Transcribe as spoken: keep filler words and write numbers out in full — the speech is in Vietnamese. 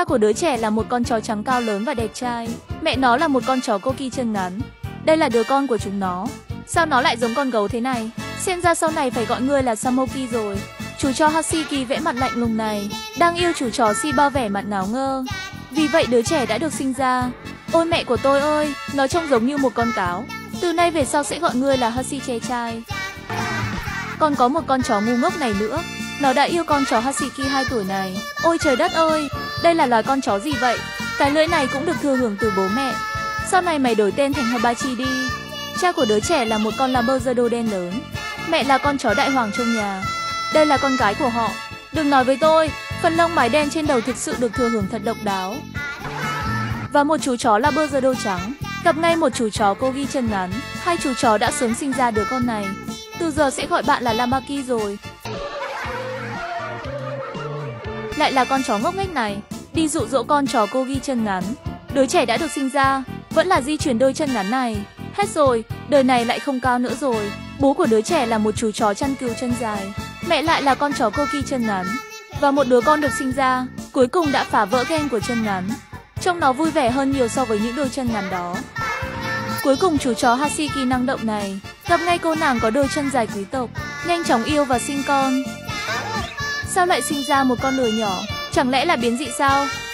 Cha của đứa trẻ là một con chó trắng cao lớn và đẹp trai. Mẹ nó là một con chó Corgi chân ngắn. Đây là đứa con của chúng nó. Sao nó lại giống con gấu thế này? Xem ra sau này phải gọi ngươi là Samoki rồi. Chú chó Husky vẽ mặt lạnh lùng này đang yêu chủ chó Shiba vẻ mặt ngáo ngơ. Vì vậy đứa trẻ đã được sinh ra. Ôi mẹ của tôi ơi, nó trông giống như một con cáo. Từ nay về sau sẽ gọi ngươi là Husky che trai. Còn có một con chó ngu ngốc này nữa. Nó đã yêu con chó Husky hai tuổi này. Ôi trời đất ơi, đây là loài con chó gì vậy? Cái lưỡi này cũng được thừa hưởng từ bố mẹ. Sau này mày đổi tên thành Hibachi đi. Cha của đứa trẻ là một con Labrador đen lớn. Mẹ là con chó đại hoàng trong nhà. Đây là con gái của họ. Đừng nói với tôi, phần lông mái đen trên đầu thực sự được thừa hưởng thật độc đáo. Và một chú chó Labrador trắng gặp ngay một chú chó Corgi chân ngắn. Hai chú chó đã sớm sinh ra đứa con này. Từ giờ sẽ gọi bạn là Lamaki rồi. Lại là con chó ngốc nghếch này đi dụ dỗ con chó Corgi chân ngắn. Đứa trẻ đã được sinh ra vẫn là di chuyển đôi chân ngắn này. Hết rồi, đời này lại không cao nữa rồi. Bố của đứa trẻ là một chú chó chăn cừu chân dài. Mẹ lại là con chó Corgi chân ngắn. Và một đứa con được sinh ra cuối cùng đã phá vỡ gen của chân ngắn. Trông nó vui vẻ hơn nhiều so với những đôi chân ngắn đó. Cuối cùng chú chó Husky năng động này gặp ngay cô nàng có đôi chân dài quý tộc, nhanh chóng yêu và sinh con. Sao lại sinh ra một con lừa nhỏ? Chẳng lẽ là biến dị sao?